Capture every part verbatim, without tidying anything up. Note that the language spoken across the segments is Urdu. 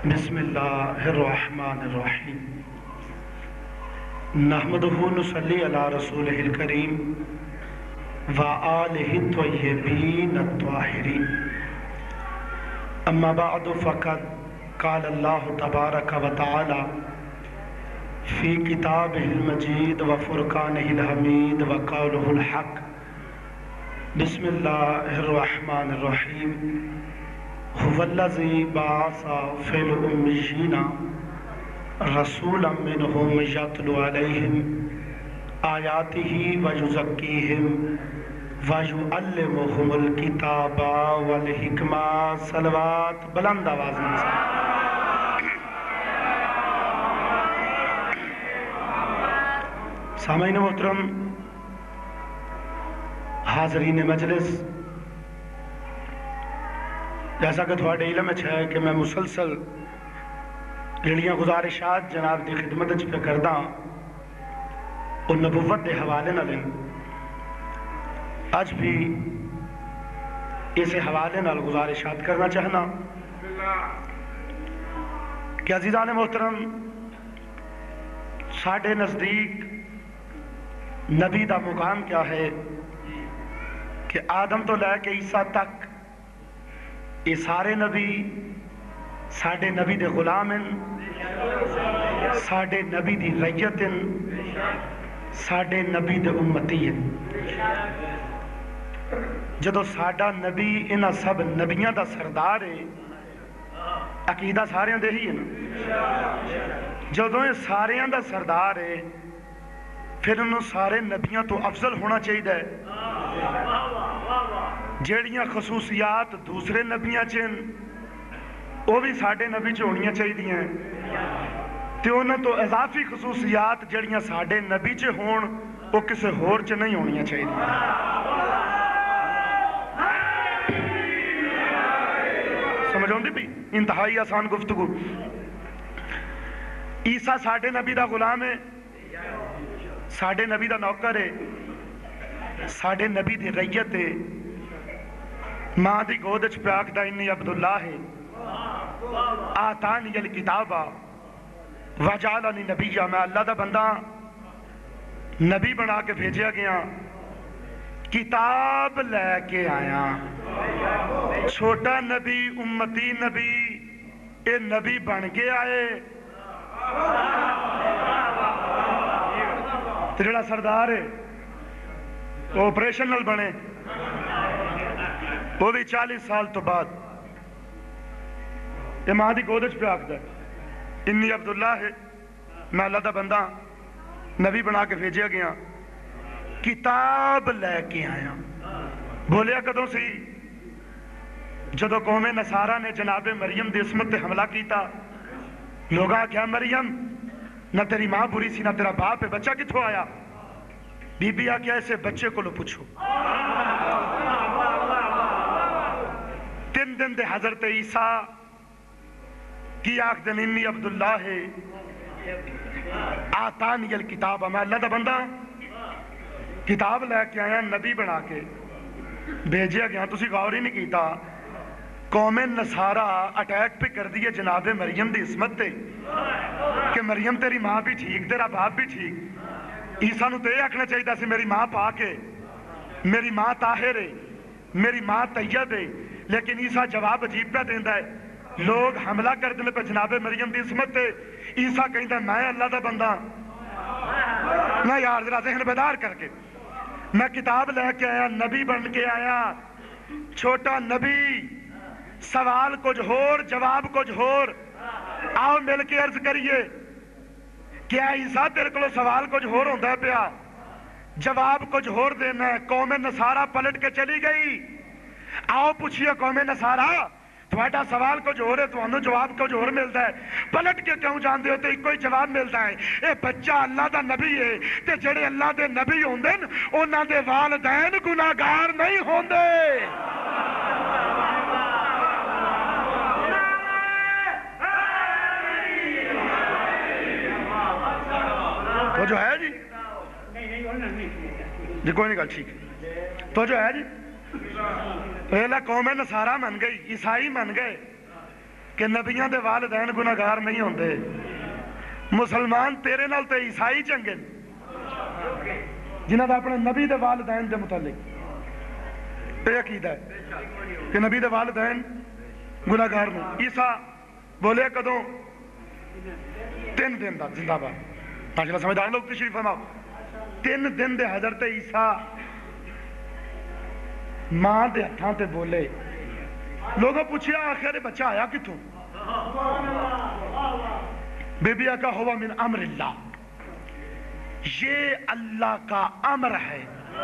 بسم اللہ الرحمن الرحیم نحمدہ نصلی علی رسولہ الکریم وآلہ الطیبین الطاہرین اما بعد فقد قال اللہ تبارک و تعالی فی کتابہ المجید وفرقانہ الحمید وقولہ الحق بسم اللہ الرحمن الرحیم هو الذی بعث فی الأمیین رسولا منہم یتلو علیہم آیاتہ ویزکیہم ویعلمہم الکتاب والحکمہ صلوات بلند آواز میں سامعین محترم، حاضرین مجلس، جیسا کہ تھوڑے علم ہے کہ میں مسلسل جڑیاں گزارشات جناب دی خدمت پہ کردہ اور نبوت دے حوالے نہ لیں آج بھی اسے حوالے نہ گزارشات کرنا چاہنا کہ عزیزان محترم ساڑھے نزدیک نبی دا مقام کیا ہے کہ آدم تو لے کے عیسیٰ تک یہ سارے نبی ساڑھے نبی دے غلام ہیں، ساڑھے نبی دی رعیت ہیں، ساڑھے نبی دے امتی ہیں۔ جدو ساڑھا نبی انہا سب نبیاں دا سردار ہے، عقیدہ سارے دے ہی ہیں۔ جدو یہ سارے دا سردار ہے پھر انہوں سارے نبیاں تو افضل ہونا چاہیے، جیڑیاں خصوصیات دوسرے نبیاں چین وہ بھی ساڑھے نبی چ ہونیاں چاہیے ہیں، تو انہوں تو اضافی خصوصیات جیڑیاں ساڑھے نبی چ ہون وہ کسے ہور چ نہیں ہونیاں چاہیے۔ سمجھوں دی بھی انتہائی آسان گفتگو۔ عیسیٰ ساڑھے نبی دا غلام ہے، ساڑھے نبی دا نوکر ہے، ساڑھے نبی دی رعیت ہے، ماں دی گودچ پیاک دا انی عبداللہ ہے، آتانی الکتابہ وجعلنی نبیہ، میں اللہ دا بندہ نبی بنا کے بھیجیا گیا، کتاب لے کے آیا، چھوٹا نبی امتی نبی اے نبی بن کے آئے، تیرا سردار ہے وہ آپریشنل بنے، وہ بھی چالیس سال تو بعد یہ ماں دی گودچ پہ آکھ دے انی عبداللہ ہے، میں اللہ دا بندہ نبی بنا کے بھیجیا گیا، کتاب لے کے آیا۔ بولیا کدوں سی جدو قوم نصارہ نے جناب مریم دی عصمت تے حملہ کیتا، لوگاں کیا مریم نہ تیری ماں بری سی نہ تیرا باپ ہے، بچہ کتھوں آیا؟ بی بی آ کیا ایسے بچے کو لو پوچھو۔ تین دن دے حضرت عیسیٰ کی آکھ دن انی عبداللہ ہے، آتانی الکتاب، میں اللہ دا بندہ کتاب لے کے آیا، نبی بنا کے بھیجیا گیا۔ تسی غور ہی نہیں کیتا قوم نصارہ اٹیک پہ کر دیئے جناب مریم دی عصمت تے کہ مریم تیری ماں بھی ٹھیک تیرا باپ بھی ٹھیک۔ عیسیٰ نو تے آکھنا چاہیے سی میری ماں پاک ہے، میری ماں طاہر ہے، میری ماں طیب ہے، لیکن عیسیٰ جواب عجیب پہ دیندہ ہے۔ لوگ حملہ کر دنے پہ جناب مریم دی عصمت تے، عیسیٰ کہندہ میں اللہ دا بندہ نہ یار ذرا ذہن بیدار کر کے، میں کتاب لے کے آیا، نبی بن کے آیا، چھوٹا نبی، سوال کچھ ہور جواب کچھ ہور، آؤ مل کے عرض کریے کیا عیسیٰ تیرے کو سوال کچھ ہور ہوندہ ہے پیا، جواب کچھ ہور دینا ہے۔ قوم نصارہ پلٹ کے چلی گئی، آؤ پوچھئے قوم نصارہ تھوڑا سوال کچھ ہو رہے تو انہوں جواب کچھ ہور ملتا ہے، پلٹ کے کیوں جاندے ہوتے ایک کوئی جواب ملتا ہے، اے بچہ اللہ دا نبی ہے، تے جڑے اللہ دے نبی ہوندے انہاں دے والدین گناہگار نہیں ہوندے۔ تو جو ہے جی جی کوئی نہیں گل ٹھیک ہے، تو جو ہے جی پہلا قوم نصارہ من گئی، عیسائی من گئے، کہ نبیاں دے والدین گناہگار نہیں ہوندے، مسلمان تیرے نال تے عیسائی چنگے جنہاں دا اپنے نبی دے والدین دے متعلق یہ عقیدہ ہے کہ نبی دے والدین گناہگار نہیں۔ عیسیٰ بولے کدوں؟ تین دن دا زندہ باد ماشاءاللہ سمجھدار لوگ تشریف فرماؤ۔ تین دن دے حضرت عیسیٰ ماں دے ہتھاں تے بولے، لوگوں پوچھیا آخر بچہ آیا کتوں؟ بی بی آقا ہوا من امر اللہ، یہ اللہ کا امر ہے۔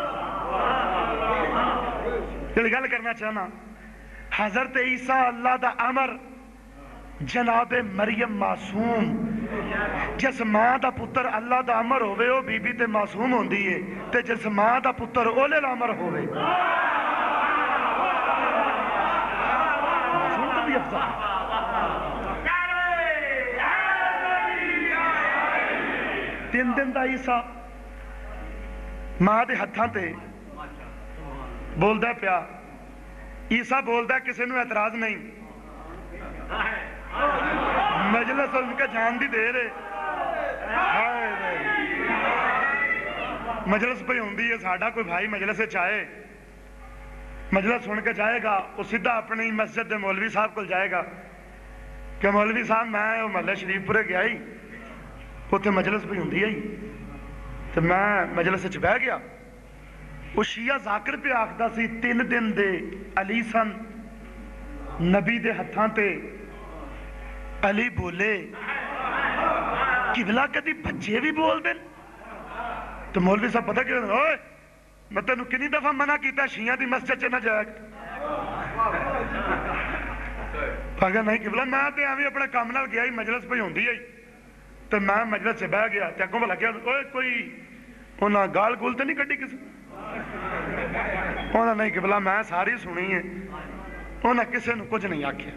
یہ گل کرنا چاہنا حضرت عیسیٰ اللہ دا امر، جناب مریم معصوم جس ماں دا پتر اللہ دا امر ہوئے وہ بی بی تے معصوم ہوندی ہے، تے جس ماں دا پتر اولے الامر ہوئے معصوم تو بھی افضل ہے۔ تین دن دا عیسیٰ ماں دے ہتھاں تے بولدا پیا، عیسیٰ بولدا کسی نو اعتراض نہیں، مجلس ان کا جان دی دے رہے مجلس پہ ہوندی ہے، ساڈا کوئی بھائی مجلس چاہے مجلس سن کے جائے گا، وہ سیدھا اپنی مسجد دے مولوی صاحب کو جائے گا کہ مولوی صاحب میں محلہ شریف پورے گیا ہی اتنے مجلس پہ ہوندی ہے تو میں مجلس چ بہ گیا، وہ شیعہ ذاکر پہ آخدا سی تین دن دے علی سن، نبی دے ہتھاں تے علی بولے قبلہ کدی بچے بھی بول دیں تو مولوی صاحب پتہ کیا اوئے میں تینوں کنی دفعہ منع کیتا شیعہ دی مسجد چ نہ جایا اگر نہیں قبلہ میں تے ایویں اپنے کام نال گیا ہی مجلس پہ ہوندی ہے تو میں مجلس سے بہ گیا تے اگوں بھلا کیا اوئے کوئی انہاں گال گول تے نہیں کڈی کسی انہاں نہیں قبلہ میں ساری سنی ہے انہاں کسی نو کچھ نہیں آکھیا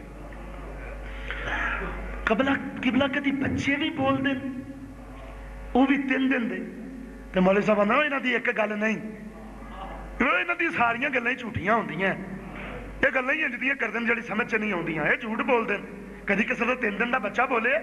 قبلہ قبلہ کدی بچے بھی بول دیں وہ بھی تین دن دے تو مولوی صاحب آندا انہاں دی ایک گل نہیں، انہاں دی ساریاں گلاں ہی جھوٹیاں ہوندیاں، یہ گلاں ہی جڑیاں کردن جڑی سمجھ چ نہیں آوندیاں، یہ جھوٹ بول دیں، کدی کسی دا تین دن دا بچہ بولے۔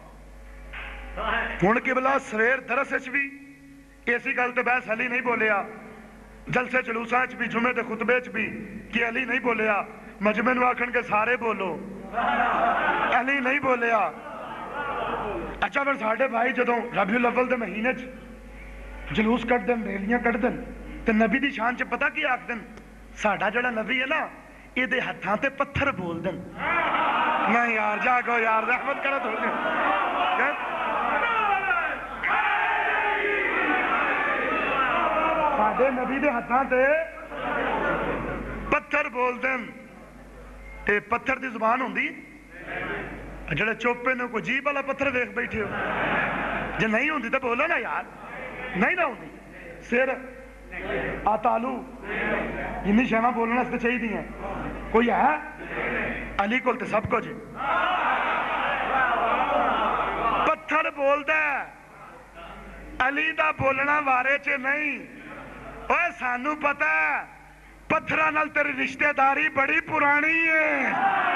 ہن قبلہ سویر درس وچ بھی اسی گل تے بحث علی نہیں بولیا، جلسے جلوساں وچ بھی جمعے دے خطبے وچ بھی کہ علی نہیں بولیا، مجمع نو آکھن کے سارے بولو علی نہیں بولیا۔ اچھا پھر ساڈے بھائی جدوں ربیع الاول دے مہینے چ جلوس کٹ دن ریلیاں کٹ دن تے نبی دی شان چ پتہ کی آکھ دن ساڈا جڑا نبی ہے نا یہ دے ہتھاں تے پتھر بول دن۔ نہیں یار جاگو یار رحمت کرو تھوڑی ساڈے نبی دے ہتھاں تے پتھر بول دن تے پتھر دی زبان ہوندی جڑے چوپے نے کوئی جیب والا پتھر دیکھ بیٹھے ہو جے نہیں ہوندی تو بولو نا یار نہیں نہ ہوندی سر آتالو جنی شہمہ بولنا اس تے چاہی دی ہیں کوئی ہے علی کول تے سب کو جی پتھر بول دے علی دا بولنا وارے چے نہیں اوہ سانو پتہ ہے پتھرہ نال تیری رشتہ داری بڑی پرانی ہے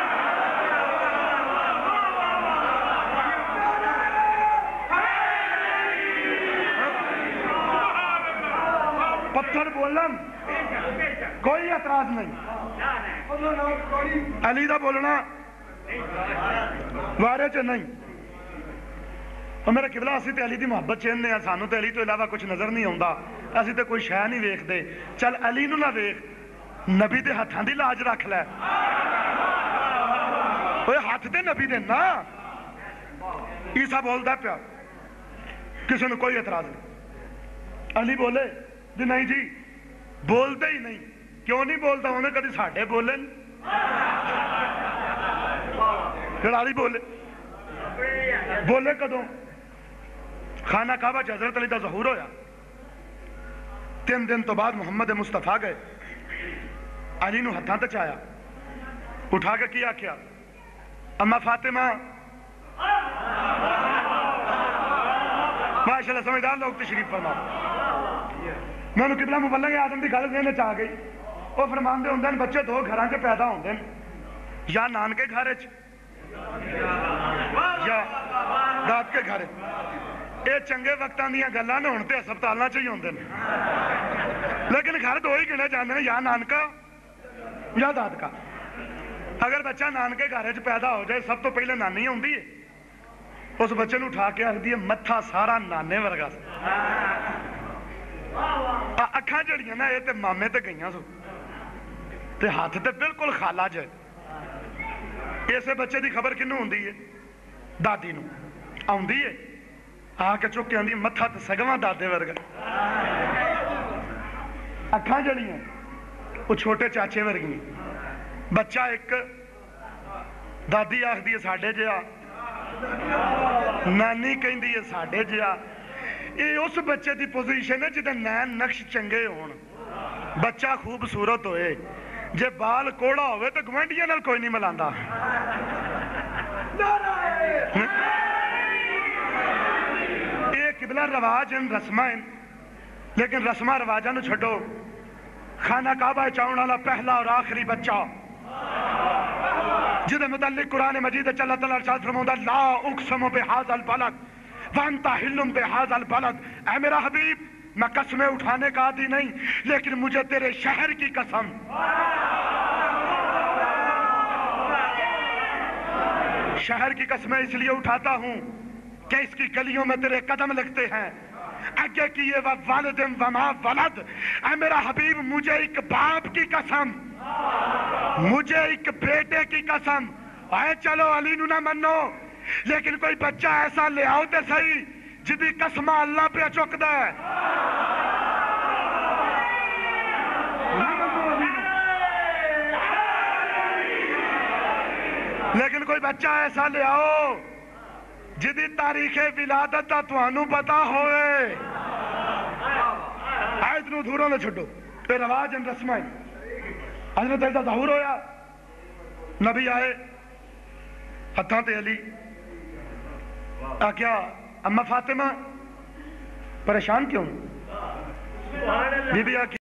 پتھر بولن کوئی اعتراض نہیں علی دا بولنا وارے چ نہیں اور میرا قبلہ اسی تے علی دی محبت چاہنے ہیں سانو تے علی تو علاوہ کچھ نظر نہیں ہوندا اسی تے کوئی شے نہیں ویکھ دے چل علی نو نہ ویکھ نبی دے ہتھاں دی لاج رکھ لے اوے ہاتھ تے نبی دے نا عیسیٰ بولدا پیا کسی نے کوئی اعتراض نہیں علی بولے جی نہیں جی بولتے ہی نہیں کیوں نہیں بولتا انہیں کدی ساڈے بولے پھر علی بولے بولے کدوں خانہ کعبہ چ حضرت علی دا ظہور ہویا تین دن تو بعد محمد مصطفیٰ گئے علی نو ہتھاں تے چایا اٹھا کے کیا کیا اما فاطمہ ماشاءاللہ سمجھدار لوگ تشریف فرما میں نے قبلہ مبلغ اعظم دی گل ذہن وچ آ گئی وہ فرماندے ہوندے بچے دو گھراں 'چ پیدا ہوندے یا نانکے گھر وچ یا دادکے گھر یہ چنگے وقتاں دیاں گلاں نے ہن تے ہسپتالاں چ ہی ہوندے نے لیکن گھر دو ہی گنے جاندے نے یا نانکا یا دادکا اگر بچہ نانکے گھر وچ پیدا ہو جائے سب تو پہلے نانی ہوندی ہے اس بچے نو اٹھا کے آکھدی ہے متھا سارا نانے ورگا اکھاں جڑیاں نا یہ تے مامے تے گئیاں سو تے ہاتھ تے بالکل خالا جائے اسے بچے دی خبر کنوں ہوندی ہے دادی نو آندی ہے آ کے چک کے آندی متھا تے سگواں دادے ورگا اکھاں جڑیاں وہ چھوٹے چاچے ورگی بچہ ایک دادی آکھدی ہے ساڈے جہا نانی کہندی ہے ساڈے جہا یہ اس بچے دی پوزیشن ہے جدے نین نقش چنگے ہون بچہ خوبصورت ہوئے جے بال کوڑا ہوئے تو گوانڈیاں نال کوئی نہیں ملاندا یہ قبلہ رواج ہیں رسمہ ہیں لیکن رسمہ رواجہ نو چھڑو خانہ کعبہ چاؤن والا پہلا اور آخری بچہ جدے متعلق قرآن مجید اللہ تعالیٰ ارشاد فرماؤں لا اقسم بہذا البلد وانتا حلم بہذا البلد اے میرا حبیب میں قسمیں اٹھانے کا عادی نہیں لیکن مجھے تیرے شہر کی قسم شہر کی قسمیں اس لیے اٹھاتا ہوں کہ اس کی گلیوں میں تیرے قدم لگتے ہیں اگے کیے و والد وما ولد اے میرا حبیب مجھے ایک باپ کی قسم مجھے ایک بیٹے کی قسم اے چلو علی نو نہ منو لیکن کوئی بچہ ایسا لے آؤ تے صحیح جدی قسمہ اللہ پہ چک دے لیکن کوئی بچہ ایسا لے آؤ جدی تاریخ ولادت تا توانو پتا ہوئے آیت نو دھوروں لے چھٹو پہ رواج ان رسمائیں حضرت عیسیٰ ظہور ہویا نبی آئے ہتھاں تے علی کیا اماں فاطمہ پریشان کیوں بی بی آ